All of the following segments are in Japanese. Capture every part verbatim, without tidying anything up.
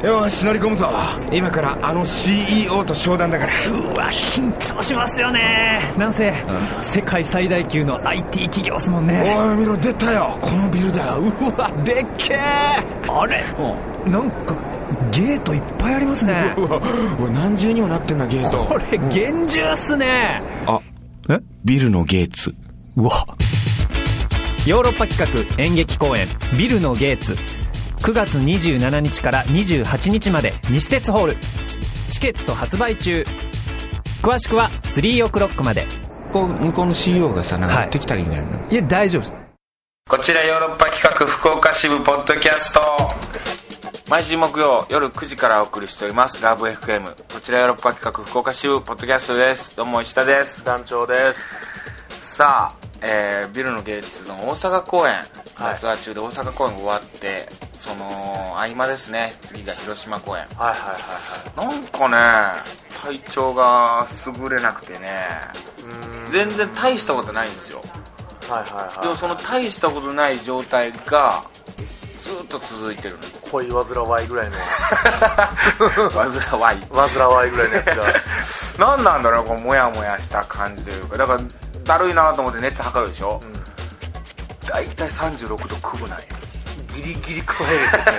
よし乗り込むぞ。今からあの シーイーオー と商談だから。 うわ緊張しますよね。なんせ世界最大級の アイティー 企業っすもんね。 おい見ろ出たよこのビルだよ。うわでっけえ。 あれなんかゲートいっぱいありますね。 うわ何重にもなってんなゲート。 これ厳重っすね。 あえビルのゲーツ。 うわヨーロッパ企画演劇公演ビルのゲーツくがつにじゅうしちにちからにじゅうはちにちまで西鉄ホール。チケット発売中。詳しくはスリーオクロックまで。 こう向こうの シーイーオー がさなんか持ってきたりみたいな、はい、 いや大丈夫です。 こちらヨーロッパ企画福岡支部ポッドキャスト、毎週木曜夜くじからお送りしておりますラブ エフエム。 こちらヨーロッパ企画福岡支部ポッドキャストです。どうも石田です。 団長です。 さあ、えー、ビルの芸術の大阪公演、はい、ツアー中で大阪公演が終わってその合間ですね。次が広島公演。 はいはいはいはい。 なんかね体調が優れなくてね、うーん全然大したことないんですよ。 はいはいはい。 でもその大したことない状態がずっと続いてるの。 恋煩わいぐらいの煩わい煩わいぐらいのやつが何なんだろうこうモヤモヤした感じというか。だからだるいなと思って熱測るでしょ、うん、だいたいさんじゅうろくどくぶなんよ。 ギリギリクソヘル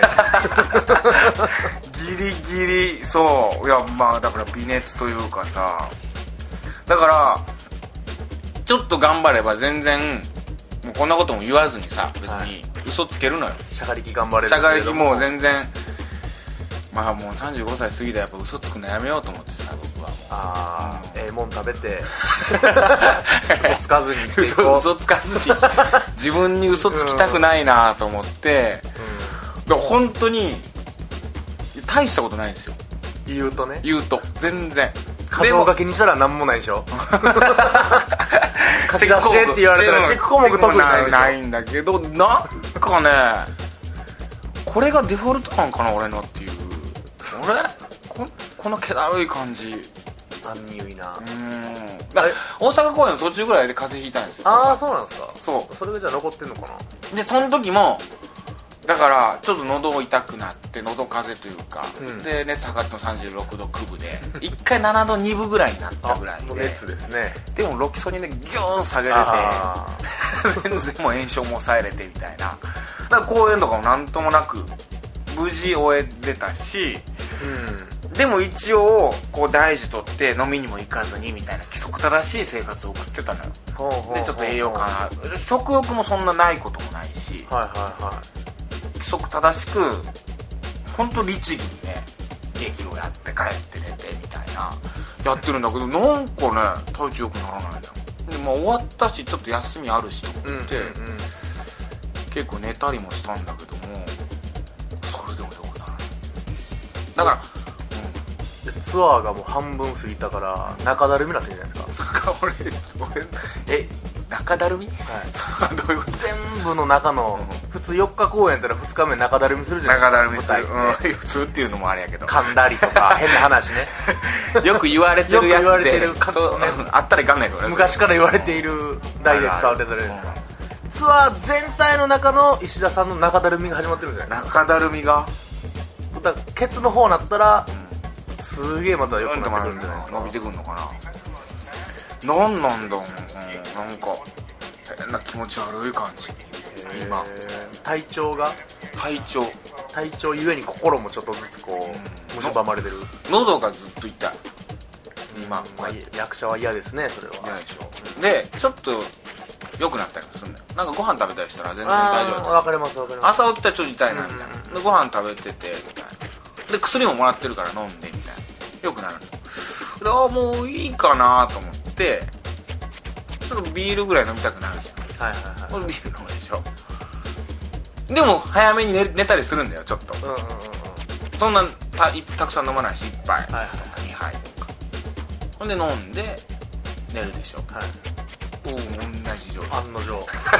ですねギリギリそういやまあだから微熱というかさ、だからちょっと頑張れば全然もうこんなことも言わずにさ別に嘘つけるのよ、はい、 しゃがりき頑張れるしゃがりきもう全然まあもうさんじゅうごさい過ぎたらやっぱ嘘つくのやめようと思ってさ僕はもうああ、うん、ええもん食べて嘘つかずにっていこう。 嘘つかずに自分に嘘つきたくないなと思って、うん、だから本当に大したことないんですよ。 言うとね言うと全然過剰書きにしたら何もないでしょ書き出してって言われたらチェック項目特にないでしょ。 ないんだけどなんかねこれがデフォルトなんかな俺のっていう。俺 こ, この気だるい感じアンニュイな。うーん大阪公演の途中ぐらいで風邪ひいたんですよ。 ああそうなんですか。 そうそれがじゃあ残ってんのかな。 でその時もだからちょっと喉痛くなって喉風邪というか、うん、で熱測ってもさんじゅうろくどくぶでいっかいななどにぶぐらいになったぐらいで熱ですね。 でもロキソニンでギューン下げれて全然もう炎症も抑えれてみたいな。だから公演とかもなんともなく無事終えれたし、うん、でも一応こう大事とって飲みにも行かずにみたいな規則正しい生活を送ってたのよ。ほうほうほうほう。でちょっと栄養かな食欲もそんなないこともないし、 はいはいはい、 規則正しく本当律儀にね劇をやって帰って寝てみたいなやってるんだけどなんかね体調良くならないんだよ。で、まあ、終わったしちょっと休みあるしと思って、うんうんうん、結構寝たりもしたんだけどもそれでも良くならない。だから、 うん、ツアーがもう半分過ぎたから中だるみになってるじゃないですか。 俺俺え中だるみ、 はい、 どういうこと。 全部の中の、うん、普通よっか公演やったらふつかめ中だるみするじゃないですか。 中だるみする、うん、普通っていうのもあれやけど噛んだりとか変な話ねよく言われてるやつでよく言われてるそう、ね、あったらいかんないから昔から言われている大で伝わってそれですか。ツアー全体の中の石田さんの中だるみが始まってるじゃないですか。 中だるみがだからケツの方になったら、うん、すげえまたよくなってくるんじゃないですか。 伸びてくるのかな。なんなんだろう、うん、なんか変な気持ち悪い感じ今。 体調が体調体調ゆえに心もちょっとずつこう蝕まれてる。 喉がずっと痛い今、 まあ、役者は嫌ですねそれは。 嫌でしょ、うん、でちょっと良くなったりもするんだよ。なんかご飯食べたりしたら全然大丈夫だった。 わかりますわかります。 朝起きたらちょっと痛いなみたいな、うんうん、でご飯食べててみたいなで薬ももらってるから飲んでみたいな良くなるの。でああもういいかなと思ってちょっとビールぐらい飲みたくなるじゃん。はいはいはい。これビール飲むでしょ。でも早めに 寝, 寝たりするんだよちょっと、うんうんうん、そんな た, たくさん飲まないしいっぱいとか、はいはい、にはいとかほんで飲んで寝るでしょ、はい、お同じ状態案の定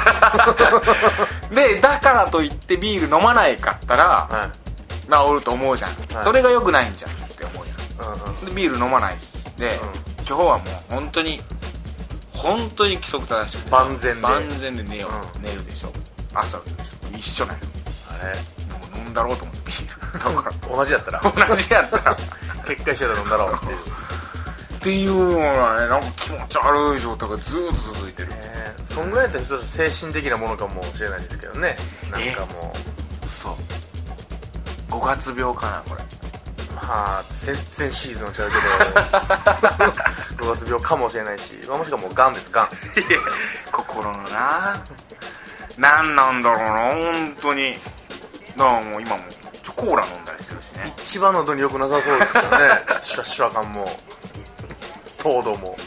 でだからといってビール飲まないかったら、はい、治ると思うじゃん、はい、それが良くないんじゃんって思うじゃん、うんうん、でビール飲まないで、うん、今日はもう本当に本当に規則正しく万全で万全で寝よう、うん、寝るでしょ。朝起きるでしょ。一緒なの。あれもう飲んだろうと思ってビールだから同じやったら同じやったら結界してたら飲んだろうっていうっていうのがね、なんか気持ち悪い状態がずーっと続いてる、 えー、そんぐらいだったら一つ精神的なものかもしれないですけどね。なんかもうそうごがつ病かなこれ。 まあ全然シーズンちゃうけどごがつ病かもしれないし、まあ、もしくはもうガンです、ガン心のななんなんだろうな本当に。だからもう今もちょコーラ飲んだりするしね。 一番喉に良くなさそうですけどねシュワシュワ感も糖度も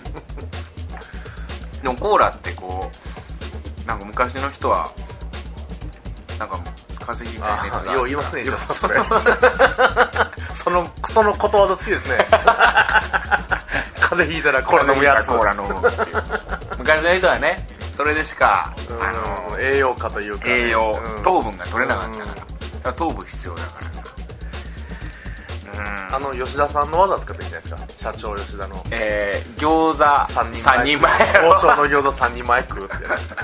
でもコーラってこうなんか昔の人はなんか風邪ひいたり熱がよう言いますね、石田さんそれそのそのことわざ好きですね風邪ひいたらコーラ飲むやつ、 コーラ飲むっていう昔の人はねそれでしかあの栄養価というか、ね、 栄養、 うん、 糖分が取れなかったから、だから糖分必要だからさ。 あの吉田さんの技使っていいんじゃないですか、社長吉田のえー、餃子さんにんまえ王将の餃子さんにんまえ食うって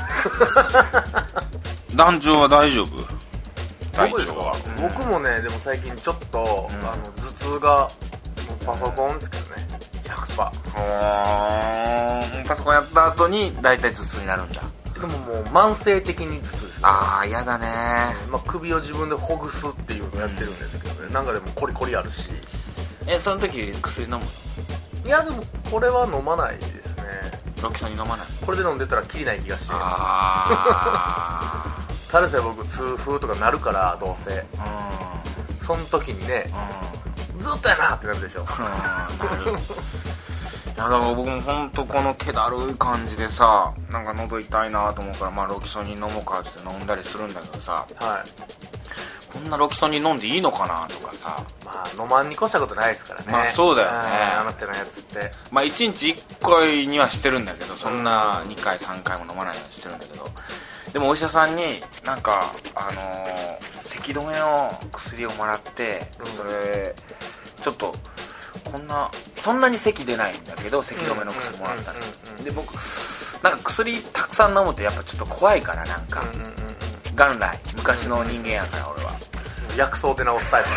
団長は大丈夫？ 僕ですか、うん、僕もねでも最近ちょっと、うん、あの頭痛がパソコンですけどね ひゃくパーセントパソコンやった後に大体頭痛になるんだ。 でももう慢性的に頭痛ですね。 ああやだね、 まあ、首を自分でほぐすっていうのをやってるんですけどね、うん、なんかでもコリコリあるし。 えその時薬飲むの？ いやでもこれは飲まないですね。 ロキソニン飲まない？ これで飲んでたらきりない気がして。 ああただでさえ僕痛風とかなるからどうせ、うん、その時にね、うん、ずっとやなってなるでしょ、うん、なるいやだから僕も本当この気だるい感じでさ、なんか喉痛いなと思うから、まあロキソニン飲もうかって飲んだりするんだけどさ、 はい、 こんなロキソニン飲んでいいのかなとかさ、 まあ飲まんに越したことないですからね。 まあそうだよね、 あの手のやつって。 まあいちにちいっかいにはしてるんだけど、そんなにかいさんかいも飲まないようにしてるんだけど、でもお医者さんになんかあのー、咳止めの薬をもらって、それちょっとこんなそんなに咳出ないんだけど咳止めの薬もらったので、僕なんか薬たくさん飲むとやっぱちょっと怖いから、なんか元来昔の人間やから俺は薬草で治すタイプ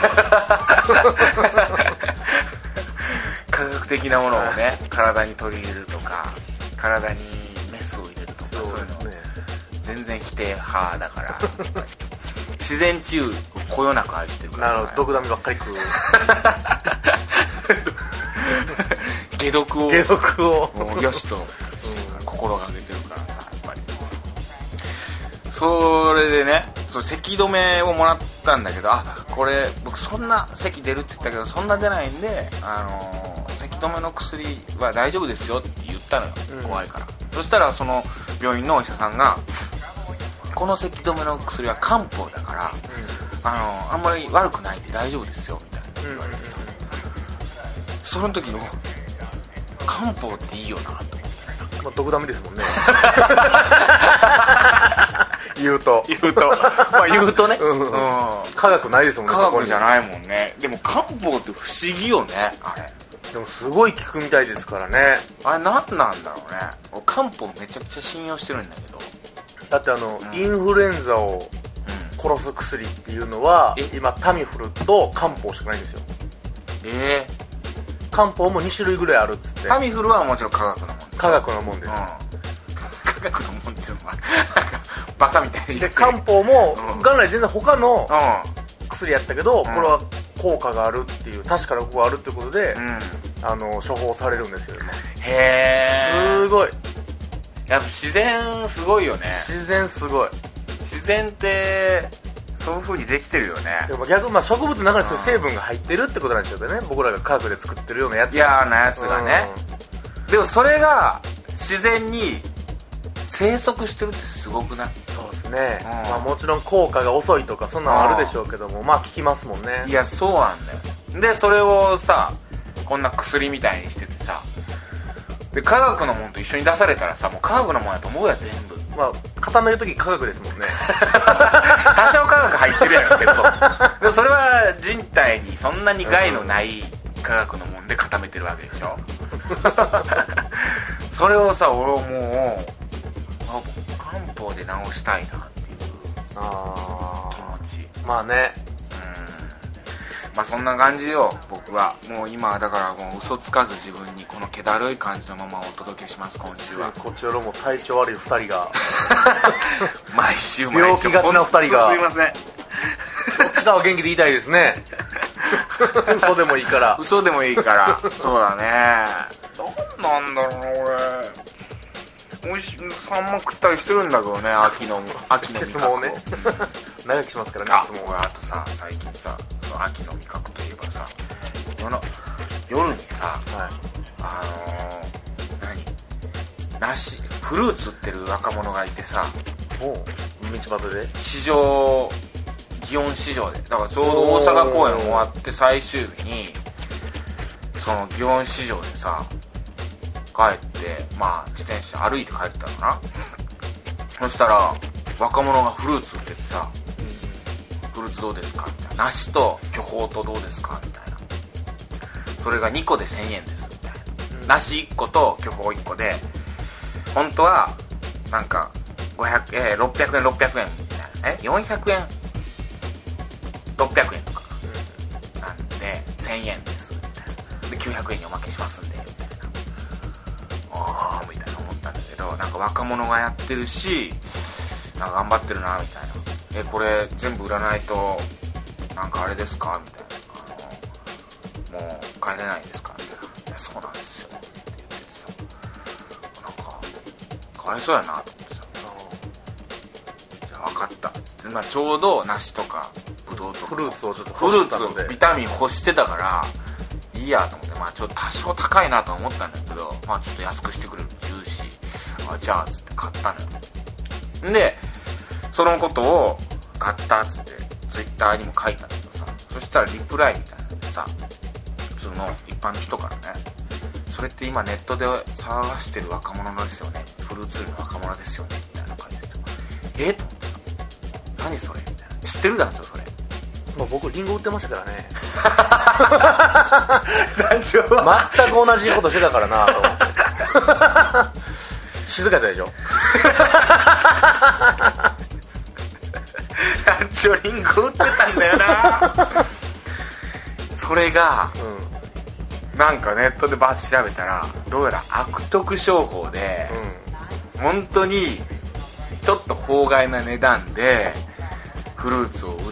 科学的なものをね体に取り入れるとか、体にメスを入れるとか、そういうの全然否定派だから自然治癒をこよなく愛してるから。 なるほど、毒ダミばっかり食う解毒を解毒をもうよしと心がけてるからさ、やっぱりそれでね、そう咳止めをもらったんだけど、あこれ僕そんな咳出るって言ったけどそんな出ないんで、あのー、咳止めの薬は大丈夫ですよって言ったのよ、うん、怖いから。そしたらその病院のお医者さんが、この咳止めの薬は漢方だから、うん、あのー、あんまり悪くないんで大丈夫ですよみたいな言われてさ、うん、その時の漢方っていいよなと思って、 まあ、毒ダミですもんね言うと言うとまあ言うとね、うんうん、 科学ないですもんね。 科学じゃないもんね。でも漢方って不思議よね、あれ。 でもすごい効くみたいですからね。 あれ何なんだろうね。俺漢方めちゃくちゃ信用してるんだけど、 だってあの、うん、インフルエンザを殺す薬っていうのは、うん、今タミフルと漢方しかないんですよ。 えー、漢方もに種類ぐらいあるっつって。 タミフルはもちろん科学のもんです。 科学のもんです、うん、 科学のもんっていうのはバカみたいに。 で漢方も、うん、元来全然他の薬やったけど、うん、これは効果があるっていう、確かな効果があるっていうことで、うん、あの処方されるんですよ今。 へー、 すごい。 やっぱ自然すごいよね。 自然すごい。 自然ってそういう風にできてるよね。 でも逆、まあ、植物の中にそういう成分が入ってるってことなんですよね、僕らが科学で作ってるようなやつ。 嫌なやつがね、うん、でもそれが自然に生息してるってすごくない？ そうですね、うん、まあ、もちろん効果が遅いとかそんなのあるでしょうけども、まあ効きますもんね。 いやそうなんだよ。でそれをさこんな薬みたいにしててさ、で科学のもんと一緒に出されたらさ、もう科学のもんやと思うや全部。 まあ固めるとき科学ですもんね多少科学入ってるやろうけどでもそれは人体にそんなに害のない科学のもんで固めてるわけでしょそれをさ俺はもう漢方で治したいなっていう気持ち。 まあね、 まあそんな感じよ僕は。もう今だからもう嘘つかず自分にこの気だるい感じのままお届けします。今週はこちらも体調悪いふたりが毎週毎週病気がちなふたりがすいません。 こちらは元気でいたいですね嘘でもいいから嘘でもいいからそうだね。なんなんだろうな俺。おいしいサンマ食ったりしてるんだけどね。秋の秋の味覚を節毛ね長生きしますからね。 あいつも俺あとさ最近さ秋の味覚といえばさ夜の夜にさ、 はい、 あのー、何梨フルーツ売ってる若者がいてさ、 もう道端で市場祇園市場でだからちょうど大阪公演終わって最終日にその祇園市場でさ帰ってまあ自転車歩いて帰ってたのかな。そしたら若者がフルーツ売っててさ、フルーツどうですかみたいな。梨と巨峰とどうですかみたいな。それがにこでせんえんですみたいな、うん、梨いっこと巨峰いっこで本当はなんかごひゃくえー、ろっぴゃくえんろっぴゃくえんみたいなえよんひゃくえんろっぴゃくえんとか、うん、なんでせんえんですみたいな。できゅうひゃくえんにおまけしますんでみたいな。ああみたいな思ったんだけど、なんか若者がやってるしなんか頑張ってるなみたいな。えこれ全部売らないとなんかあれですかみたいな。あのもう帰れないですかみたいな。いやそうなんですよって言っててさ、なんかかわいそうやなと思ってさ、じゃあ分かったっつって、まあ、ちょうど梨とかブドウとかフルーツをちょっとフル欲したのでーツビタミン欲してたからいいやと思って、まあちょっと多少高いなと思ったんだけど、まあちょっと安くしてくれるって言うし、あじゃあっつって買ったのよ。でそのことを買ったっつってツイッターにも書いたんだけどさ、そしたらリプライみたいなのでさ、普通の一般の人からね、それって今ネットで騒がしてる若者ですよね、フルーツ売りの若者ですよねみたいな感じでさ、えっと思ってさ、何それみたいな、知ってるだろそれ。 まあ、僕リンゴ売ってましたからね団長は全く同じことしてたからなと思って静かやったでしょ団長リンゴ売ってたんだよなそれが、うん、なんかネットでバッ調べたらどうやら悪徳商法で、うん、本当にちょっと法外な値段でフルーツを売って、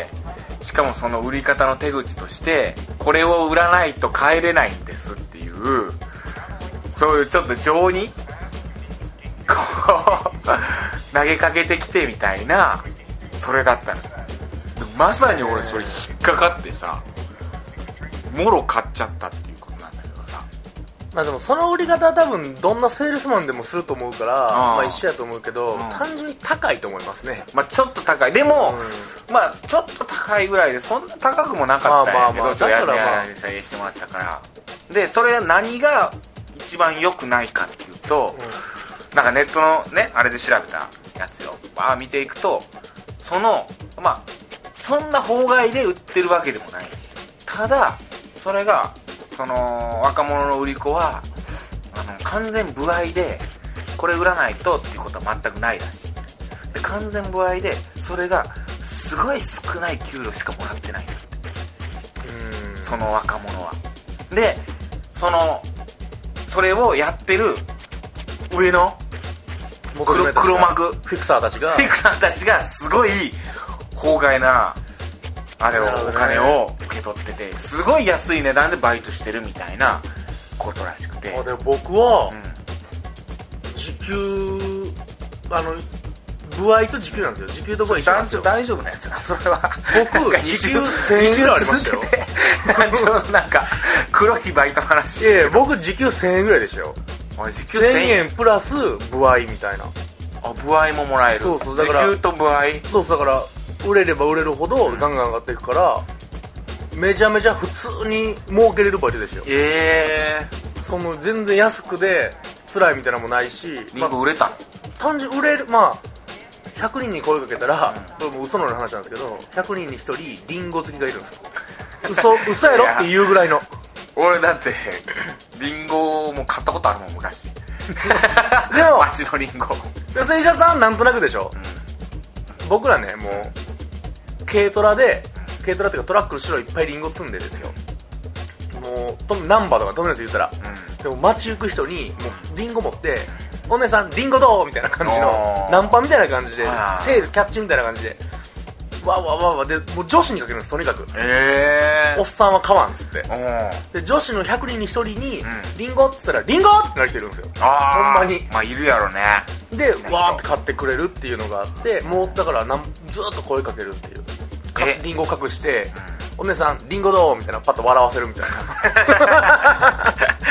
しかもその売り方の手口としてこれを売らないと帰れないんですっていう、そういうちょっと情にこう投げかけてきてみたいな、それだったの。まさに俺それ引っかかってさ、もろ買っちゃったっていうことなんだけどさ。 まあでもその売り方は多分どんなセールスマンでもすると思うから、まあ一緒やと思うけど、単純に高いと思いますね。 まあちょっと高い。でも、うん、まあちょっと高いぐらいでそんな高くもなかったんやけど、まあまあまあ、ちょっとやってやらしてもらったから。で、それは何が一番良くないかっていうと、うん、なんかネットのね、あれで調べたやつよ。まあ見ていくと、その、まあ、そんな法外で売ってるわけでもない。ただ、それが、その若者の売り子はあの完全歩合でこれ売らないとっていうことは全くないらしい。で完全歩合でそれがすごい少ない給料しかもらってないんだって、うーん、その若者は。でそのそれをやってる上の黒, 黒幕フィクサーたちがフィクサーたちがすごい法外なあれを、お金を受け取ってて、すごい安い値段でバイトしてるみたいなことらしくて。 あで僕は、うん、時給あの歩合と時給なんですよ。時給とこれ一緒なんですよ。 大丈夫なやつなそれは。 僕時給せんえんぐらいありましたよ。 なんか黒いバイトの話してる。 いやいや僕時給せんえんぐらいでしたよ。 あ時給せんえんプラス歩合みたいな。 あ歩合ももらえる。 そうそうだから時給と歩合。 そうそうだから売れれば売れるほどガンガン上がっていくから、うん、めちゃめちゃ普通に儲けれるバイトですよ。 ええー、 その全然安くで辛いみたいなのもないし、 リンゴ売れたの、まあ、単純売れる。まあひゃくにんに声かけたら、うん、これも嘘の話なんですけどひゃくにんにひとりリンゴ好きがいるんです嘘嘘やろっていうぐらいの。 俺だってリンゴも買ったことあるもん昔でも町のリンゴで水車さんなんとなくでしょ、うん、僕らねもう軽トラで軽トラっていうかトラック後ろいっぱいリンゴ積んでですよ、もうとナンバーとか止めるんですよ言ったら、うん、でも街行く人にもうリンゴ持ってお姉さんリンゴどうみたいな感じのナンパみたいな感じでセールキャッチみたいな感じでわわわわでもう女子にかけるんですとにかく、 えー、 おっさんは買わんっつってで女子のひゃくにんにひとりに、うん、リンゴって言ったらリンゴってなる人いるんですよあほんまにまあいるやろねでわーって買ってくれるっていうのがあってもうだからなんずーっと声かけるっていうリンゴ隠して、うん、お姉さんリンゴどうみたいなパッと笑わせるみたいな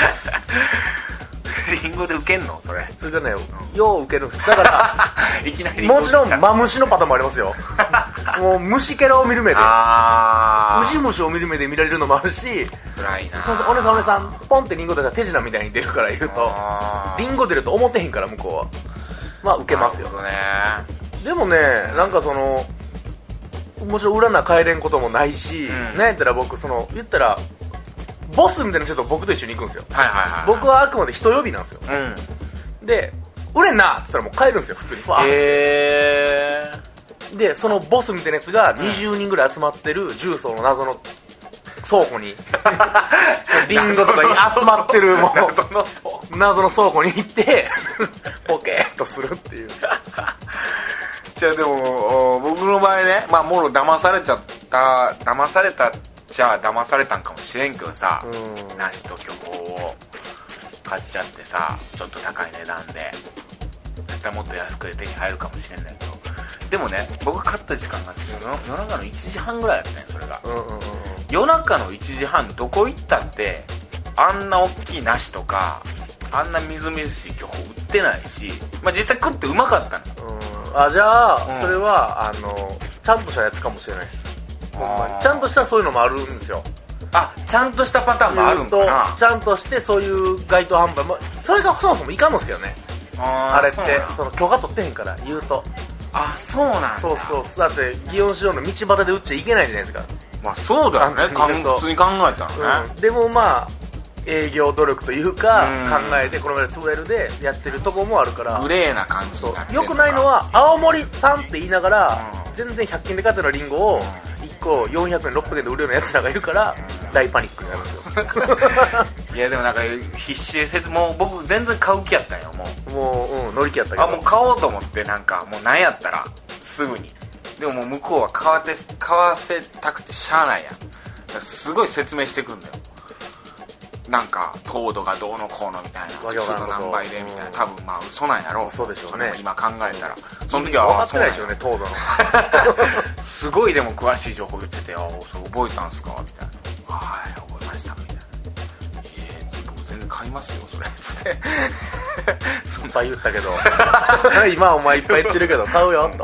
リンゴでウケんのそれそれがね、うん、ようウケるんですだからいきなりもちろんマムシのパターンもありますよもう虫けらを見る目でウジ虫を見る目で見られるのもあるし辛いなそうそうお姉さんお姉さんポンってリンゴ出したら手品みたいに出るから言うとリンゴ出ると思ってへんから向こうはまあウケますよ、 ね、 でもねなんかそのもちろん裏な帰れんこともないし、うん、なんやったら僕その言ったらボスみたいな人と僕と一緒に行くんですよ、 はいはいはい、 僕はあくまで人呼びなんですよ、うん、で売れんなって言ったらもう帰るんですよ普通にへーでそのボスみたいなやつがにじゅうにんぐらい集まってる重曹の謎の倉庫にリンゴとかに集まってるもう謎の謎の倉庫に行ってポケーっとするっていうじゃあでも僕の場合ねまあもろ騙されちゃった騙されたじゃあ騙されたんかもしれんけどさ梨と巨峰を買っちゃってさちょっと高い値段で絶対もっと安くで手に入るかもしれないけどでもね僕買った時間が夜中のいちじはんぐらいだったねそれが、うんうんうん、夜中のいちじはんどこ行ったってあんな大きい梨とかあんなみずみずしい巨峰売ってないし、まあ、実際食ってうまかったの、 うん、あじゃあ、うん、それはあのちゃんとしたやつかもしれないですちゃんとしたそういうのもあるんですよあちゃんとしたパターンもあるんかなちゃんとしてそういう街頭販売もそれがそもそもいかんのですけどね あ, あれってその許可取ってへんから言うとあそうなんだそうそうだって祇園市場の道端で売っちゃいけないじゃないですかまあそうだよね普通に考えたらね、 うん、でもまあ営業努力というか考えてこの前で潰れるでやってるとこもあるからグレーな感じになってるよくないのは青森さんって言いながら、うん、全然ひゃく均で買ってるリンゴをいっこよんひゃくえんろっぴゃくえんで売るようなやつらがいるから大パニックになるんですよいやでもなんか必死でせずもう僕全然買う気やったんよもうもう、うん、乗り気やったけどあもう買おうと思ってなんかもうなんやったらすぐにでももう向こうは買わて買わせたくてしゃあないやんだからすごい説明してくんだよなんか糖度がどうのこうのみたいな普通の何倍でみたいな多分まあ嘘なんやろうそうでしょうね今考えたらその時は分かってないでしょうね糖度のすごいでも詳しい情報言っててあそう覚えたんすかみたいなはい覚えましたみたいなえー、僕全然買いますよそれつっていっぱい言ったけど今お前いっぱい言ってるけど買うよと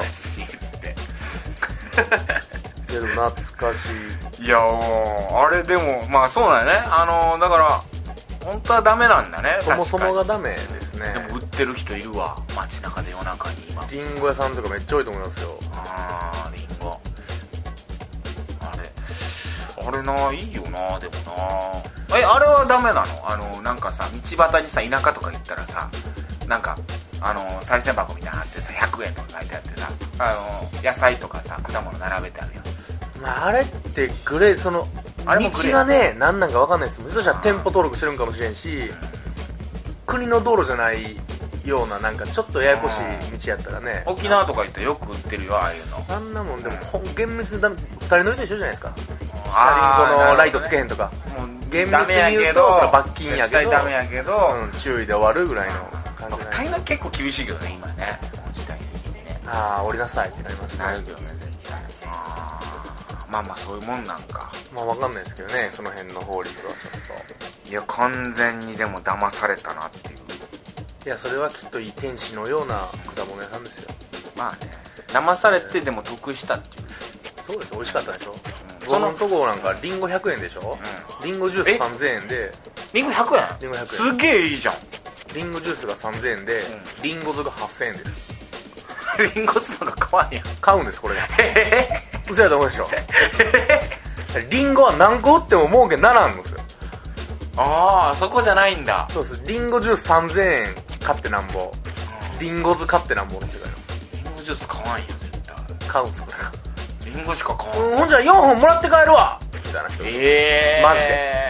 いやでも懐かしいいやあれでもまあそうだよねあのだから本当はダメなんだねそもそもがダメですねでも売ってる人いるわ街中で夜中に今リンゴ屋さんとかめっちゃ多いと思いますよあーリンゴあれあれないいよなでもなえあれはダメなのあのなんかさ道端にさ田舎とか行ったらさなんかあの賽銭箱みたいなのあってさひゃくえんとか書いてあってさあの野菜とかさ果物並べてあるよまあ、あれってグレーそのあれも道がね何なんか分かんないですもしかしたら店舗登録してるんかもしれんし国の道路じゃないようななんかちょっとややこしい道やったらね沖縄とか行ったらよく売ってるよああいうのあんなもんでも厳密にダメふたり乗りと一緒じゃないですかチャリンコのライトつけへんとかもう厳密に言うと罰金やけど絶対ダメやけど、 うん、注意で終わるぐらいの感じじゃないですか結構厳しいけどね今ね時代的にねああ降りなさいってなりますねなるけどね絶対あまあまあそういうもんなんかまあ分かんないですけどねその辺の法律はちょっといや完全にでも騙されたなっていういやそれはきっといい天使のような果物屋さんですよまあね騙されてでも得したっていうそうです美味しかったでしょ、うん、僕のとこなんかリンゴひゃくえんでしょ、うん、リンゴジュースさんぜんえんでリンゴひゃくえんリンゴひゃくえんすげえいいじゃんリンゴジュースがさんぜんえんで、うん、リンゴ酢がはっせんえんですリンゴ酢のが買わんやん買うんですこれが嘘やと思うでしょリンゴは何個売っても儲けならんのですよああそこじゃないんだそうですリンゴジュースさんぜんえん買ってなんぼ、うん、リンゴ酢買ってなんぼの世界のリンゴジュース買わんよ絶対買うんですこれがリンゴしか買わん、 うん、ほんじゃよんほんもらって帰るわみたいな人、 えー、 マジ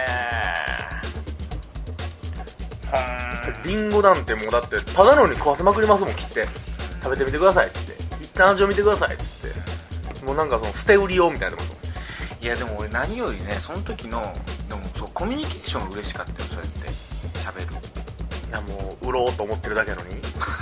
でリンゴなんてもうだってただのに食わせまくりますもん、切って食べてみてくださいっつって一旦味を見てくださいっつってもうなんかその捨て売り用みたいなこと。 いやでも俺何よりねその時のでもそうコミュニケーションが嬉しかったよ。そうやって喋る。 いやもう売ろうと思ってるだけやのに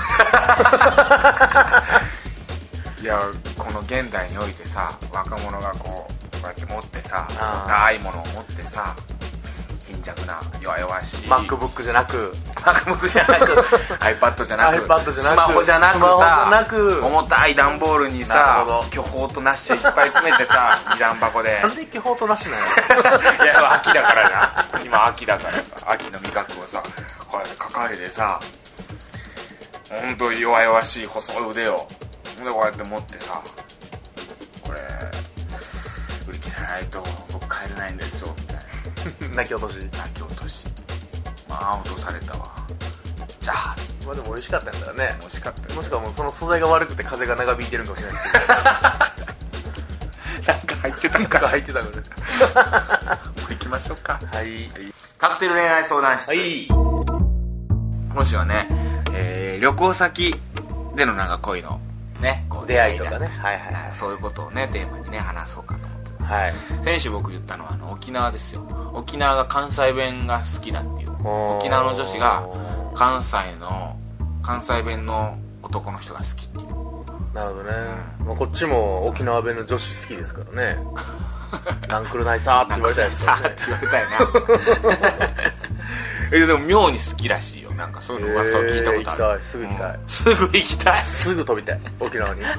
いやこの現代においてさ若者がこうこうやって持ってさあ長いものを持ってさ貧弱な弱々しい MacBook じゃなく MacBook じゃなくiPad じゃなく iPad じゃなくスマホじゃなくスマホじゃさなく重たい段ボールになさるほど巨峰と梨をいっぱい詰めてさ二段箱でなんで巨峰となしなんやいや秋だからな今秋だからさ秋の味覚をさこうやって抱えてさほんと弱々しい細い腕をでこうやって持ってさこれ売り切れないと僕帰れないんですよみたいな泣き落とし。 泣き落としまあ落とされたわじゃあまあでも美味しかったんだよね。 美味しかったよもしくはもうその素材が悪くて風が長引いてるんかもしれないですけどなんか入ってたなんか入ってたのでもう行きましょうか。 はいカクテル恋愛相談室、 はい。 今週はね、えー、旅行先でのなんか恋のねこう出会いとかね。はいはいはいそういうことをねテーマにね話そうかと思って、 はい。 先週僕言ったのはあの沖縄ですよ。沖縄が関西弁が好きだっていう。沖縄の女子が関西の関西弁の男の人が好きっていう。 なるほどね、まあ、こっちも沖縄弁の女子好きですからねなんくるないさーって言われたいですからねさーって言われたいなえでも妙に好きらしいよ。なんかそういうの噂を聞いたことある、 えー、行きたいすぐ行きたい、 うん、すぐ行きたいすぐ飛びたい沖縄に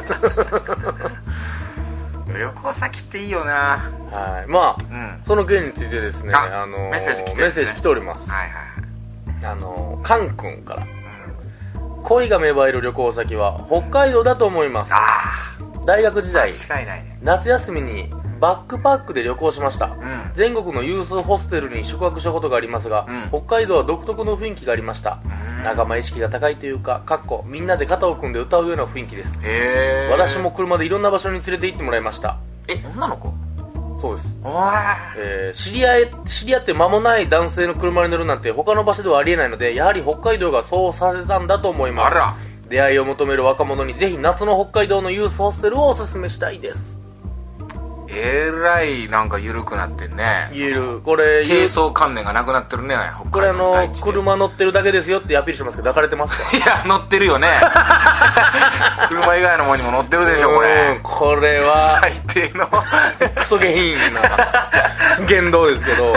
旅行先っていいよな。 はいまあ、 うん、 その件についてですね、 ああのー、 メッセージ来てるねメッセージ来ております。 はいはいあのー、カン君から恋が芽生える旅行先は北海道だと思います。 あ大学時代間違いないね。 夏休みにバックパックで旅行しました、 うん、 全国のユースホステルに宿泊したことがありますが、うん、北海道は独特の雰囲気がありました、うん、仲間意識が高いというか、かっこみんなで肩を組んで歌うような雰囲気です。 へー。 私も車でいろんな場所に連れて行ってもらいました。 え、女の子？ そうです。 おー、 えー、知り合い知り合って間もない男性の車に乗るなんて他の場所ではありえないので、やはり北海道がそうさせたんだと思います。 あら、 出会いを求める若者にぜひ夏の北海道のユースホステルをおすすめしたいです。 えらいなんか緩くなってんね。 言える。これ軽装観念がなくなってるね。 これあの車乗ってるだけですよってアピールしてますけど、抱かれてますか？ いや乗ってるよね車以外のものにも乗ってるでしょこれ。 これは最低のクソ下品な言動ですけど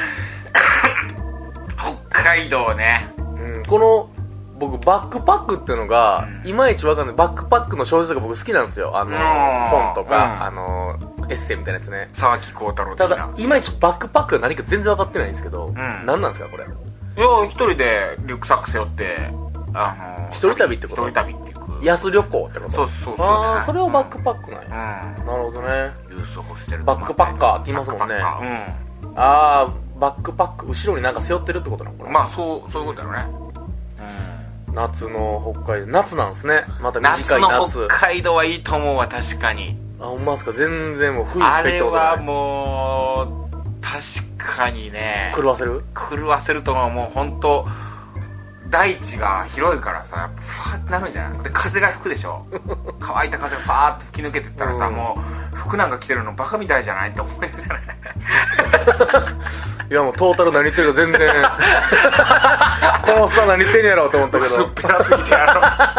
北海道ね、 うん、この僕バックパックっていうのが、うん、いまいちわかんない。バックパックの小説が僕好きなんですよ。あの本とか、うん、あのエッセイみたいなやつね。 沢木耕太郎的な。ただいまいちバックパックが何か全然分かってないんですけど、うん、何なんですかこれ。 いや一人でリュックサック背負ってあの一人旅ってこと？ 一人旅っていう安旅行ってこと？ そうそうそう。 ああ、それをバックパックなんや、うん、なるほどね。 ユースホステルバックパッカーって言いますもんね。うん、ああバックパック後ろになんか背負ってるってことなのかな。 まあそうそういうことだろうね。 うん、夏の北海道、夏なんですね。また短い夏。 夏の北海道はいいと思うわ。確かに。 あ、ほんまですか。全然もう冬しか行ったことない。 あれはもう確かにね狂わせる狂わせると思う。もう本当大地が広いからさ、やっぱファーってなるんじゃない。で風が吹くでしょ乾いた風がファーって吹き抜けてったらさ、うん、もう服なんか着てるのバカみたいじゃないって思えるじゃないいやもうトータル何言ってるか全然このおっさん何言ってんやろうと思ったけど薄っぺらすぎてや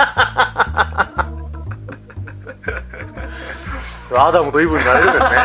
ろアダムとイブになれるんですね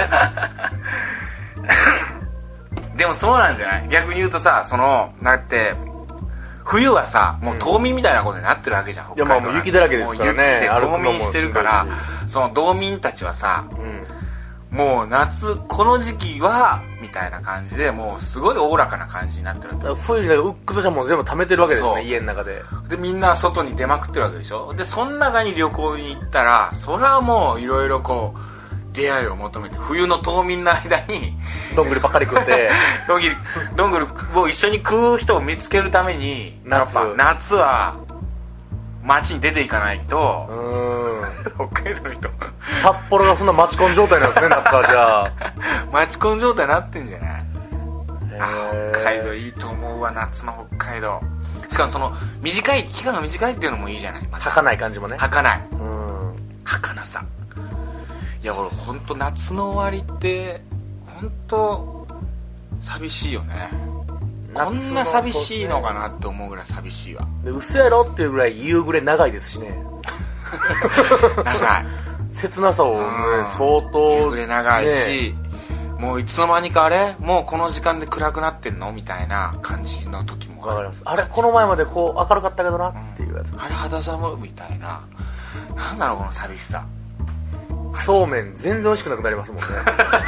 でもそうなんじゃない。逆に言うとさ、そのだって冬はさ、もう冬眠みたいなことになってるわけじゃん、うん、 いやまあもう雪だらけですからね。 もう雪で冬眠してるから、その道民たちはさ、うん、もう夏この時期はみたいな感じでもうすごいおおらかな感じになってる。 冬にうっくとしたもの全部溜めてるわけですね、家の中で。 でみんな外に出まくってるわけでしょ。でその中に旅行に行ったら、それはもういろいろこう出会いを求めて、冬の冬眠の間にどんぐりばっかり食ってどんぐりどんぐりを一緒に食う人を見つけるために、 夏やっぱ夏は街に出ていかないと、 うーん北海道の人札幌がそんなマチコン状態なんですね、夏はじゃあ。 マチコン状態になってんじゃない？ へあー北海道いいと思うわ、夏の北海道。しかもその短い期間が短いっていうのもいいじゃない、また儚い感じもね。 儚いうん。 儚さ。いや俺ほんと夏の終わりってほんと寂しいよね。こんな寂しいのかなって思うぐらい寂しいわ。 で嘘やろっていうぐらい夕暮れ長いですしね。 長い切なさをね、 うん相当夕暮れ長いし、 ねもういつの間にかあれもうこの時間で暗くなってんのみたいな感じの時もわかります。あれこの前までこう明るかったけどなっていうやつ、 あれ肌寒みたいな、なんだろうこの寂しさ。 そうめん全然美味しくなくなりますもんね。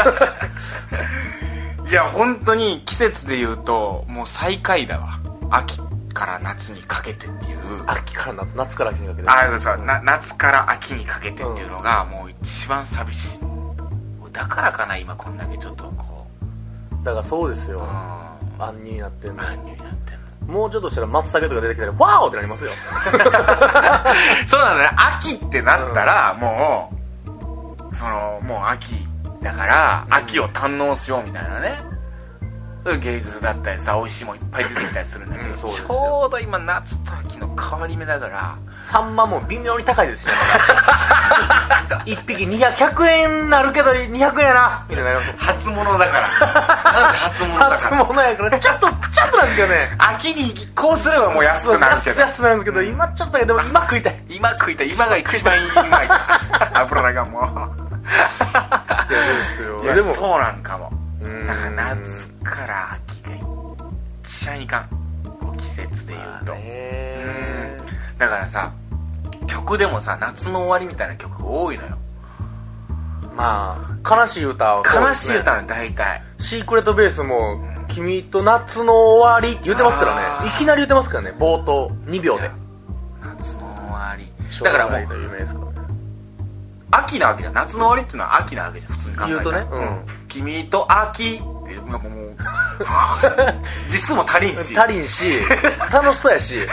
いや本当に季節で言うともう最下位だわ、秋から夏にかけてっていう。 秋から夏、夏から秋にかけて。 あそうな夏から秋にかけてっていうのがもう一番寂しい。だからかな今こんだけちょっとこだからそうですよ。 う杏仁になってんの。 何になってんの。 もうちょっとしたら松茸とか出てきたらワーオってなりますよ。 そうなのね、秋ってなったらもうそのもう秋だから秋を堪能しようみたいなね、そういう芸術だったりさ美味しいもんいっぱい出てきたりするんだけど、 うんそうですよちょうど今夏と秋の変わり目だからサンマも微妙に高いですしね。いっぴきにひゃくえんになるけどにひゃくえんやなみたいになります。 初物だからなんで初物だ初から物やからちょっとちょっとなんですけどね。 秋に移行すればもう安くなるけど、 安くなるんですけど、今ちょっとだけど今食いたい。 今食いたい、今が一番いい今が油がもういやですよ。 いやでもそうなんかも。 うんだから夏から秋が一番いかん、こう季節で言うと、 ねうんだからさ曲でもさ夏の終わりみたいな曲が多いのよ。 まあ悲しい歌はそう悲ですね。 しい歌の大体シークレットベースも「君と夏の終わり」って言ってますからあーね。いきなり言ってますからね、冒頭にびょうで。 夏の終わりだからも将来のう夢ですからね。 秋なわけじゃん、夏の終わりっていうのは秋なわけじゃん普通に考えたら。 言うとねうん君と秋ってなんかもう実数も足りんし足りんし楽しそうやし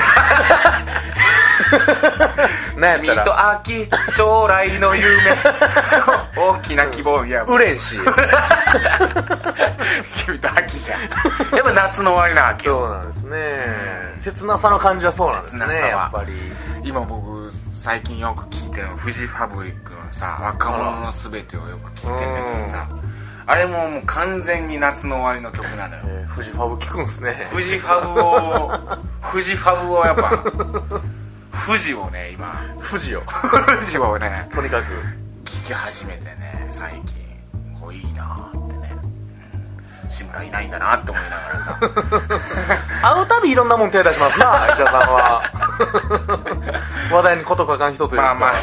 なんやっ君たらと秋将来の夢大きな希望、いや売れんし。 君と秋じゃんやっぱ夏の終わりなわけそうよ。 なんですね。切なさの感じはそうなんですね、 切なさはやっぱり。 今僕最近よく聴いてるのフジファブリックのさ若者のすべてをよく聴いてんだけどさ、あれももう完全に夏の終わりの曲なのよ。 えー、フジファブ聞くんすね。 フジファブをフジファブをやっぱフジをね今フジよ。 フジをねとにかく。 聴き始めてね最近こういいなーってね、うん、志村いないんだなって思いながらさ会うたびいろんなもん手出しますな、石田さんは。話題にこと書かん人というか。 まあま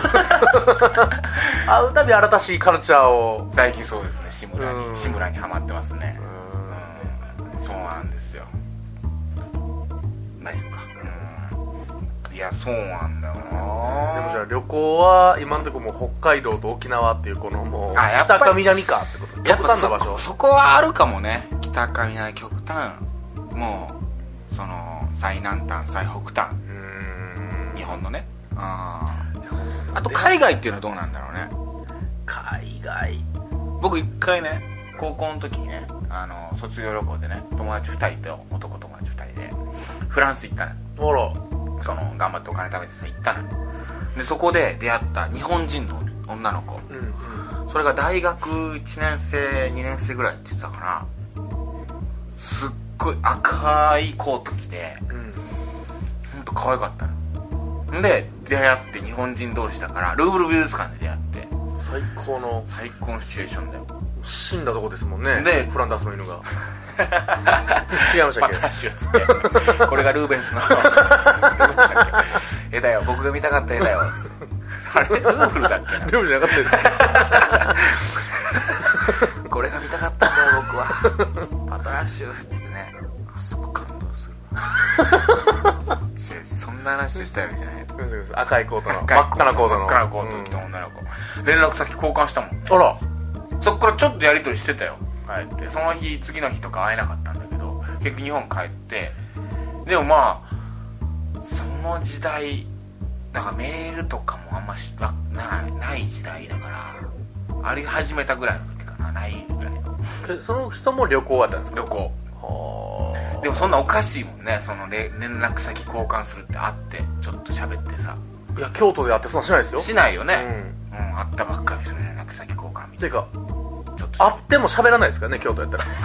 あ会うたび新しいカルチャーを。 最近そうですね、志村うんに志村にハマってますね。うん、そうなんですよ。大丈夫か。うん、いやそうなんだよな。 でもじゃあ旅行は今のところもう北海道と沖縄っていうこのもうあやっぱり北か南かってこと。極やっぱそ端な場所。 そこはあるかもね。北か南極端、もうその最南端最北端、 うーん。 日本のね。ああと海外っていうのはどうなんだろうね。 海外。 僕一回ね高校の時にねあの卒業旅行でね友達ふたりと男友達ふたりでフランス行ったの。 ほら。 その頑張ってお金貯めてさ行ったのよ。でそこで出会った日本人の女の子、 うんうん。 それが大学いちねん生にねん生ぐらいって言ってたかな。すっごい赤いコート着てうん。 ほんと可愛かったので出会って日本人同士だからルーブル美術館で出会って最高の最高のシチュエーションだよ。 死んだとこですもんね。 でフランダースの犬が。違いましたっけ。 パタッシュっつってこれがルーベンスのルーベンスだっけ絵だよ、僕が見たかった絵だよあれルーブルだっけな。 ルーブルじゃなかったですか。 これが見たかったんだよ僕はパタッシュっつってね、あそこ感動するわそんな話したわけじゃない。 赤いコートの赤い真っ赤なコートの真っ赤なコート着た女の子、連絡先交換したもん。 あら。 そっからちょっとやり取りしてたよ。帰ってその日次の日とか会えなかったんだけど結局日本帰って、でもまあその時代だからメールとかもあんましわなない時代だからあり始めたぐらいの時かな、ないぐらいの。 えその人も旅行だったんですか？ 旅行。 はでもそんなおかしいもんね、その連絡先交換するって会ってちょっと喋ってさ。 いや京都で会ってそんなしないですよ。 しないよね。 うん、 うん、会ったばっかりそれ連絡先交換みたいな。 ていうかちょっと会っても喋らないですからね、京都やったら。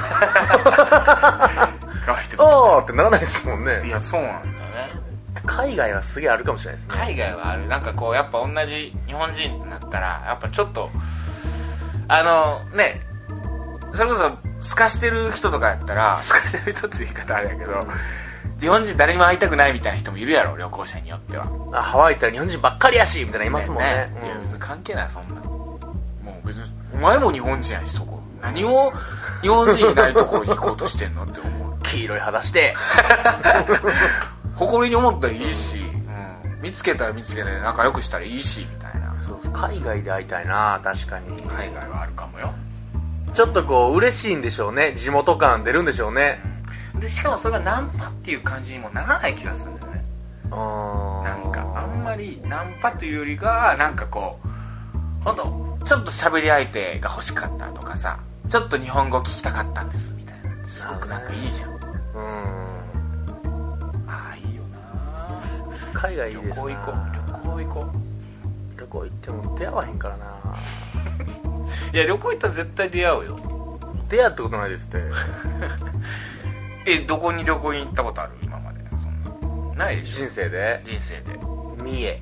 乾いてる。 あーってならないですもんね。 いやそうなんだよね。 海外はすげえあるかもしれないですね。 海外はある。なんかこうやっぱ同じ日本人になったらやっぱちょっとあのね、それこそ透かしてる人とかやったら、透かしてる人って言い方あれやけど、日本人誰にも会いたくないみたいな人もいるやろ、旅行者によっては。 あハワイ行ったら日本人ばっかりやしみたいないますもんね。 ね、いや別に関係ない、そんなもう別にお前も日本人やし、そこ何を日本人いないところに行こうとしてんのって思う。 黄色い肌して誇りに思ったらいいし、うん、見つけたら見つけたら仲良くしたらいいしみたいな。 そう海外で会いたいな。確かに海外はあるかもよ。 ちょっとこう嬉しいんでしょうね、地元感出るんでしょうね。 でしかもそれがナンパっていう感じにもならない気がするんだよね。 あなんかあんまりナンパというよりがなんかこうほんとちょっと喋り相手が欲しかったとかさ、ちょっと日本語聞きたかったんですみたいな、すごくなんかいいじゃん。 うんああいいよな。 海外いいですな。 旅行行こう、旅行行こう。 旅行行っても出会わへんからな。 いや旅行行ったら絶対出会うよ。 出会ったことないですって。 えどこに旅行に行ったことある今まで？そんなないでしょ。 人生で人生で三重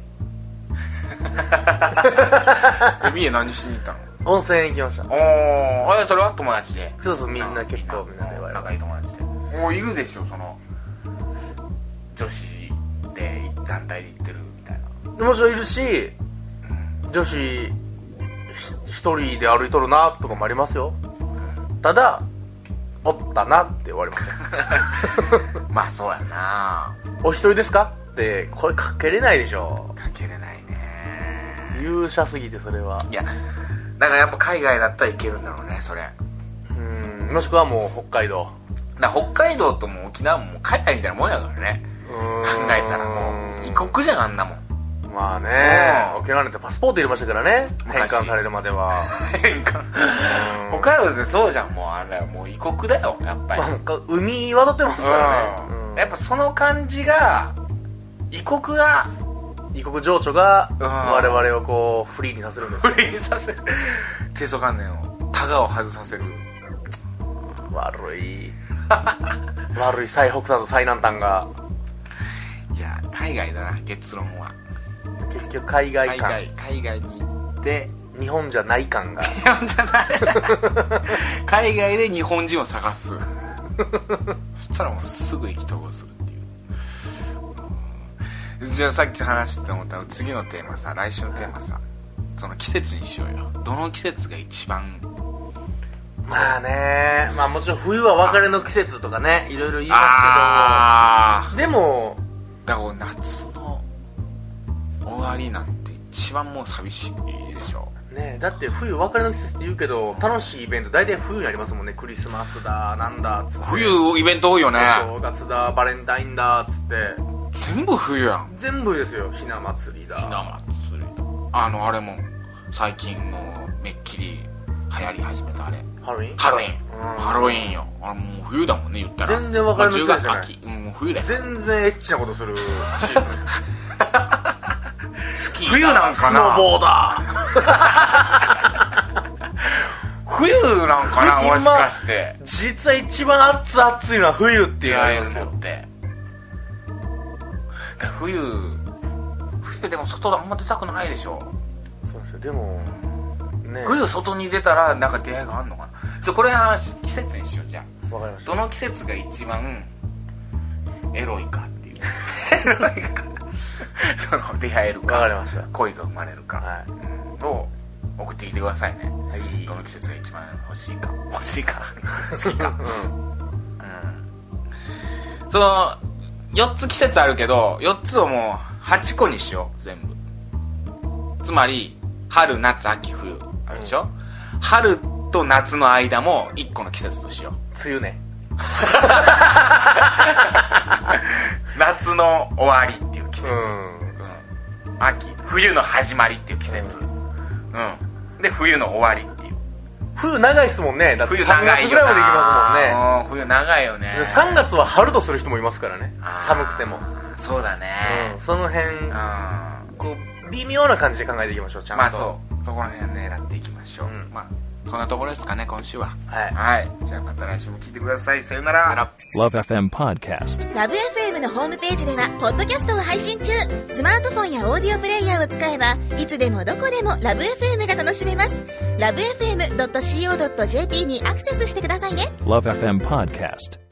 え三重何しに行ったの？ 温泉行きました。 おー、それは友達で？ そうそうみんな結構みんなでワイワイ仲いい友達で。もういるでしょ、その女子で団体で行ってるみたいな。 もちろんいるし、女子ひ一人で歩いとるなとかもありますよ。ただおったなって終わりますよ。 まあそうやな。 お一人ですかって声かけれないでしょ。 かけれないね。 勇者すぎてそれは。 いやだからやっぱ海外だったら行けるんだろうね、それ。 うんもしくはもう北海道。 だから北海道とも沖縄ももう海外みたいなもんやからね。考えたらもう異国じゃん、あんなもん。 まあね、 うん沖縄なんてパスポート入れましたからね、 昔返還されるまでは。 変換北海道でそうじゃん、もうあれはもう異国だよやっぱり。 なんか海渡ってますからね、 うんうんやっぱその感じが異国が異国情緒がうん我々をこうフリーにさせるんですよ。 フリーにさせる。低層観念をタガを外させる。 悪い悪い最北端と最南端が。 いや海外だな、結論は。 結局海外海感、 外海外に行って日本じゃない感が。 日本じゃない海外で日本人を探す。そしたらもうすぐ意気投合するっていう。うんじゃあさっき話して思った次のテーマさ、来週のテーマさ、その季節にしようよ。どの季節が一番。 まあね、まあもちろん冬は別れの季節とかね、いろいろ言いますあけど、でもだから夏の終わりなんて一番もう寂しいでしょ。 ね、だって冬別れの季節って言うけど、楽しいイベント大体冬にありますもんね。クリスマスだなんだっつって、 冬イベント多いよね。 正月だバレンタインだっつって全部冬やん。 全部ですよ。ひな祭りだ、 ひな祭りだ。あのあれも最近もうめっきり流行り始めたあれ、 ハロウィンハロウィン。 うんハロウィンよ。あれもう冬だもんね、言ったら。 全然分かりませんまあじゃないじゅうがつ秋、うん、もう冬だよ。 全然エッチなことするシーズンスキーだ冬なんかな、 スノボーだ冬なんかな、もしかして。 実は一番熱熱いのは冬って出言わ会えるのれますよ。 って冬冬でも外あんま出たくないでしょ。 そうですよ。でもね、 冬外に出たらなんか出会いがあんのかな。そう、これの話季節にしよう。じゃあわかりました。 どの季節が一番エロいかっていうエロいかその出会えるか、 わかりました。 恋が生まれるか、 はうんを送ってきてくださいね。 い、はい、 どの季節が一番欲しいか欲しいか好きか、うん、そのよっつ季節あるけどよっつをもうはちこにしよう全部。つまり春夏秋冬あるでしょ、うん、春と夏の間もいっこの季節としよう。 梅雨ね夏の終わりっていう季節、 うん、 うん、 秋、冬の始まりっていう季節、うん、うん、で冬の終わりっていう。 冬長いっすもんね。だって冬さんがつぐらいまで行きますもんね。 冬長いよね。 さんがつは春とする人もいますからね、寒くても。 そうだね、 うん、その辺、うん、こう微妙な感じで考えていきましょう。ちゃんと、まあ、そうそこら辺狙っていきましょう、うん、まあそんなところですかね今週は。はい、はい、じゃあまた来週も聞いてください。さよなら。 Love エフエム Podcast。 ラブ エフエム のホームページではポッドキャストを配信中。スマートフォンやオーディオプレイヤーを使えばいつでもどこでもラブ エフエム が楽しめます。 ラブエフエムドットシーオードットジェーピー にアクセスしてくださいね。 Love エフエム Podcast。